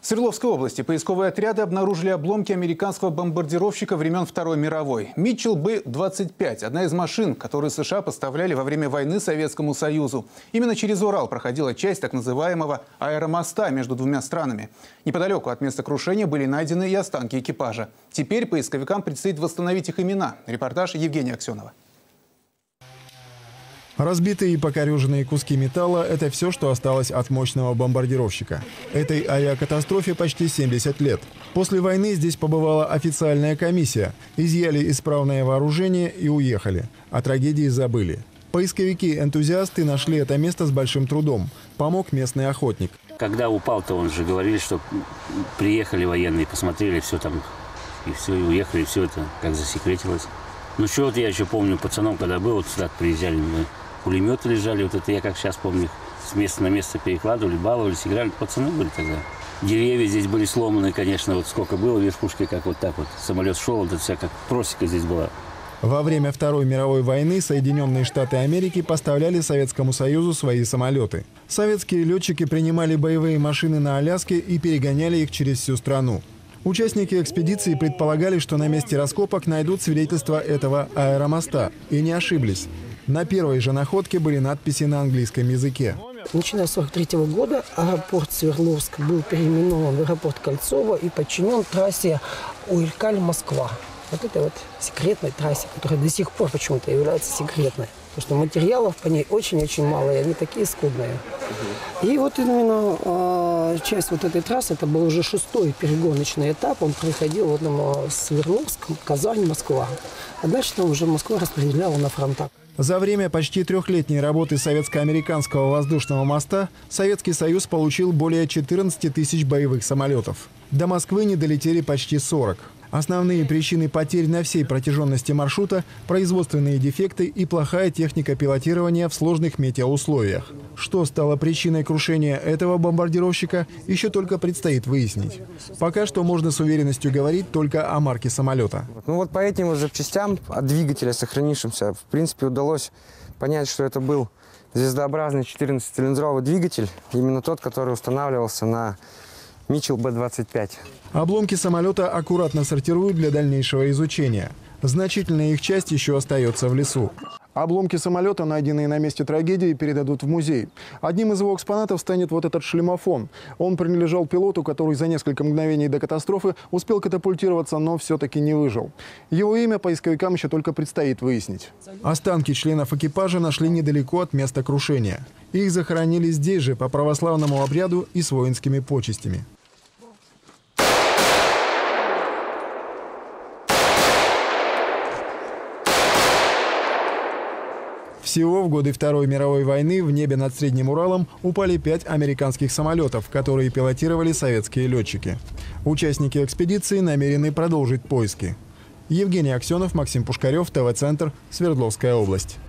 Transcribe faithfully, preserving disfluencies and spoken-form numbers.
В Свердловской области поисковые отряды обнаружили обломки американского бомбардировщика времен Второй мировой. Митчелл Б двадцать пять – одна из машин, которые США поставляли во время войны Советскому Союзу. Именно через Урал проходила часть так называемого аэромоста между двумя странами. Неподалеку от места крушения были найдены и останки экипажа. Теперь поисковикам предстоит восстановить их имена. Репортаж Евгения Аксенова. Разбитые и покореженные куски металла – это все, что осталось от мощного бомбардировщика. Этой авиакатастрофе почти семьдесят лет. После войны здесь побывала официальная комиссия. Изъяли исправное вооружение и уехали. О трагедии забыли. Поисковики-энтузиасты нашли это место с большим трудом. Помог местный охотник. Когда упал-то, он же говорили, что приехали военные, посмотрели, все там, и все, и уехали, и все это как засекретилось. Ну что, вот я еще помню, пацаном, когда был, вот сюда приезжали, мы пулеметы лежали, вот это я как сейчас помню, с места на место перекладывали, баловались, играли, пацаны были тогда. Деревья здесь были сломаны, конечно, вот сколько было, верхушки, как вот так вот, самолет шел, вот это вся как просека здесь была. Во время Второй мировой войны Соединенные Штаты Америки поставляли Советскому Союзу свои самолеты. Советские летчики принимали боевые машины на Аляске и перегоняли их через всю страну. Участники экспедиции предполагали, что на месте раскопок найдут свидетельства этого аэромоста. И не ошиблись. На первой же находке были надписи на английском языке. Начиная с сорок третьего года аэропорт Свердловск был переименован в аэропорт Кольцово и подчинен трассе Уилькаль-Москва. Вот этой вот секретной трассе, которая до сих пор почему-то является секретной. Потому что материалов по ней очень-очень мало, и они такие скудные. И вот именно э, часть вот этой трассы, это был уже шестой перегоночный этап. Он проходил вот на Свердловск, Казань, Москва. А дальше там уже Москва распределяла на фронтах. За время почти трехлетней работы советско-американского воздушного моста Советский Союз получил более четырнадцати тысяч боевых самолетов. До Москвы не долетели почти сорок. Основные причины потерь на всей протяженности маршрута – производственные дефекты и плохая техника пилотирования в сложных метеоусловиях. Что стало причиной крушения этого бомбардировщика, еще только предстоит выяснить. Пока что можно с уверенностью говорить только о марке самолета. Ну вот по этим вот запчастям от двигателя сохранившимся, в принципе, удалось понять, что это был звездообразный четырнадцатицилиндровый двигатель, именно тот, который устанавливался на Митчелл Б двадцать пять. Обломки самолета аккуратно сортируют для дальнейшего изучения. Значительная их часть еще остается в лесу. Обломки самолета, найденные на месте трагедии, передадут в музей. Одним из его экспонатов станет вот этот шлемофон. Он принадлежал пилоту, который за несколько мгновений до катастрофы успел катапультироваться, но все-таки не выжил. Его имя поисковикам еще только предстоит выяснить. Останки членов экипажа нашли недалеко от места крушения. Их захоронили здесь же, по православному обряду и с воинскими почестями. Всего в годы Второй мировой войны в небе над Средним Уралом упали пять американских самолетов, которые пилотировали советские летчики. Участники экспедиции намерены продолжить поиски. Евгений Аксенов, Максим Пушкарев, ТВ-центр, Свердловская область.